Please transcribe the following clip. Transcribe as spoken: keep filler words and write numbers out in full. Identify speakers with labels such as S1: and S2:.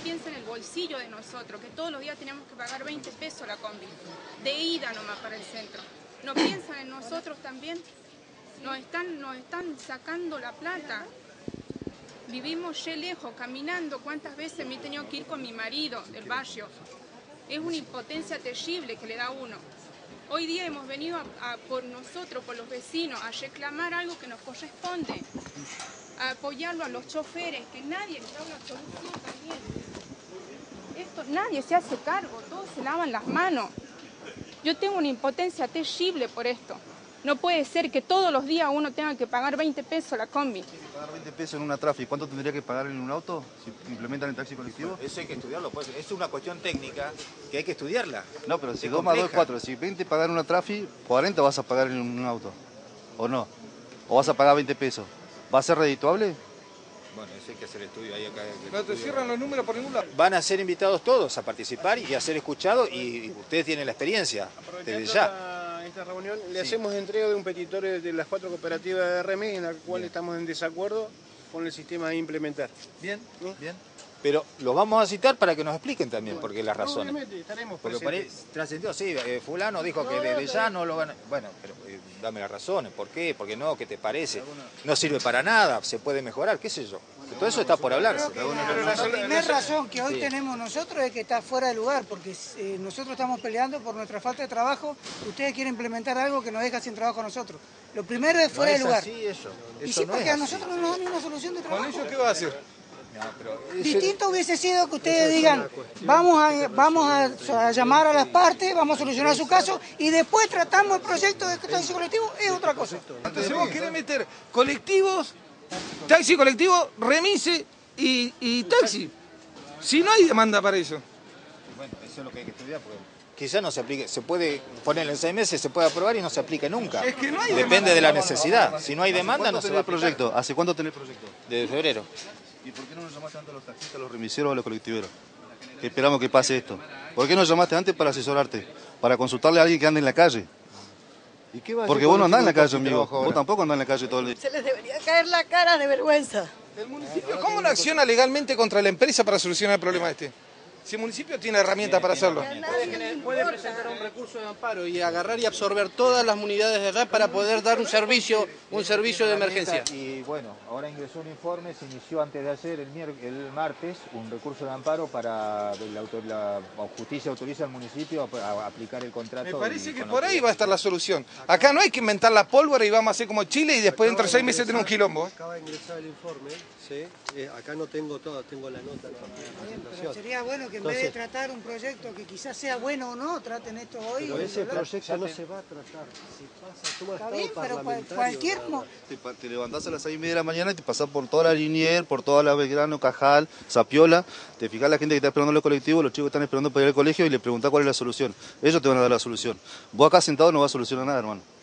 S1: piensa en el bolsillo de nosotros, que todos los días tenemos que pagar veinte pesos la combi, de ida nomás para el centro. ¿No piensan en nosotros también? Nos están, nos están sacando la plata. Vivimos re lejos, caminando. ¿Cuántas veces me he tenido que ir con mi marido del barrio? Es una impotencia terrible que le da a uno. Hoy día hemos venido a, a, por nosotros, por los vecinos, a reclamar algo que nos corresponde, a apoyarlo a los choferes, que nadie les da una solución también. Esto, nadie se hace cargo, todos se lavan las manos. Yo tengo una impotencia terrible por esto. No puede ser que todos los días uno tenga que pagar veinte pesos la combi.
S2: Pagar veinte pesos en una tráfico, ¿cuánto tendría que pagar en un auto si implementan el taxi colectivo?
S3: Eso hay que estudiarlo, pues es una cuestión técnica que hay que estudiarla.
S2: No, pero si
S3: es
S2: dos más dos es
S3: compleja.
S2: cuatro, si veinte pagar en una tráfico, cuarenta vas a pagar en un auto, ¿o no? ¿O vas a pagar veinte pesos? ¿Va a ser redituable?
S3: Bueno, eso hay que hacer estudio ahí acá.
S4: No te cierran los números por ningún lado.
S3: Van a ser invitados todos a participar y a ser escuchados y ustedes tienen la experiencia desde ya.
S5: Esta, esta reunión le sí. hacemos entrega de un petitorio de las cuatro cooperativas de R M I en la cual bien. Estamos en desacuerdo con el sistema a implementar.
S3: Bien, ¿sí? Bien. Pero los vamos a citar para que nos expliquen también bueno, porque las razones.
S5: Obviamente, estaremos
S3: porque por ahí trascendió, sí, eh, fulano dijo no, que desde no, ya no lo van a... Bueno, pero eh, dame las razones, ¿por qué? ¿Por qué no? ¿Qué te parece? No sirve para nada, se puede mejorar, qué sé yo. Bueno, todo eso está por hablarse.
S6: Pero la, la primera razón que hoy sí. tenemos nosotros es que está fuera de lugar, porque eh, nosotros estamos peleando por nuestra falta de trabajo, ustedes quieren implementar algo que nos deja sin trabajo a nosotros. Lo primero es fuera
S3: no
S6: de lugar.
S3: Así, eso.
S6: Y
S3: eso
S6: sí,
S3: no
S6: porque
S3: es
S6: a nosotros no nos dan ni una solución de trabajo.
S4: ¿Con ellos qué va a hacer?
S3: No, pero
S6: distinto hubiese sido que ustedes digan, vamos a, vamos a, a llamar a las partes, vamos a solucionar su caso y después tratamos el proyecto de taxi colectivo, es otra cosa.
S4: Entonces vos querés meter colectivos, taxi colectivo, remise y, y taxi. Si no hay demanda para eso.
S3: Bueno, eso es lo que hay que estudiar porque quizás no se aplique, se puede poner en seis meses, se puede aprobar y no se aplica nunca.
S4: Es que no hay
S3: Depende
S4: demanda.
S3: de la necesidad. Si no hay demanda no se va a aplicar.
S2: Proyecto? ¿Hace cuánto tenés proyecto?
S3: Desde febrero.
S2: ¿Y por qué no nos llamaste antes a los taxistas, a los remiseros o a los colectiveros? Que esperamos que pase esto. ¿Por qué no llamaste antes para asesorarte? Para consultarle a alguien que ande en la calle. ¿Y qué va a Porque vos no andás en la calle, amigo. Vos tampoco andás en la calle todo el día.
S7: Se les debería caer la cara de vergüenza.
S4: ¿El municipio cómo no acciona legalmente contra la empresa para solucionar el problema este? Si el municipio tiene herramientas para hacerlo.
S5: Puede, puede presentar un recurso de amparo y agarrar y absorber todas las unidades de edad para poder dar un servicio un servicio de emergencia.
S3: Y bueno, ahora ingresó un informe, se inició antes de ayer, el, el martes, un recurso de amparo para la, la, la justicia autoriza al municipio a, a aplicar el contrato.
S4: Me parece que por ahí va a estar la solución. Acá no hay que inventar la pólvora y vamos a hacer como Chile y después dentro de seis meses tener un quilombo.
S8: Acaba de ingresar el informe, ¿sí? Eh, acá no tengo todo, tengo la nota de la presentación.
S6: Sería bueno que en Entonces, vez de tratar un proyecto que quizás sea bueno o no, traten esto hoy.
S8: Pero ese proyecto no se va a tratar. Si pasa, toma
S6: Está bien, pero cualquier...
S2: Te, te levantás a las seis y media de la mañana y te pasás por toda la Linier, por toda la Belgrano, Cajal, Zapiola, te fijás la gente que está esperando los colectivos, los chicos que están esperando para ir al colegio y le preguntás cuál es la solución. Ellos te van a dar la solución. Vos acá sentado no vas a solucionar nada, hermano.